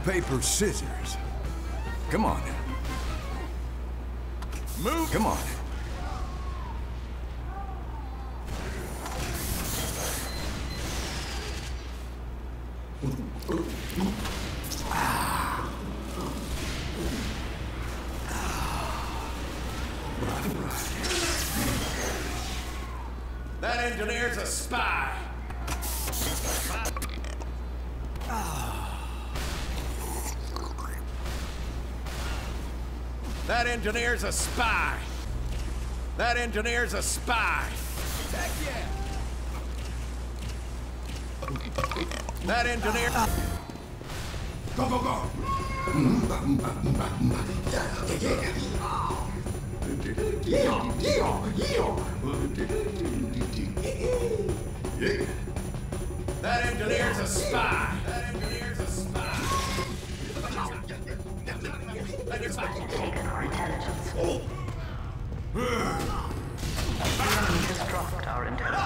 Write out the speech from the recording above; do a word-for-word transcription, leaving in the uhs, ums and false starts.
paper, scissors. Come on. Move. Come on. That engineer's a spy. That engineer's a spy. That engineer's a spy. Heck yeah. That engineer. Go, go, go. That engineer's a spy. That engineer's a spy. Taken our intelligence. The enemy has dropped our intelligence.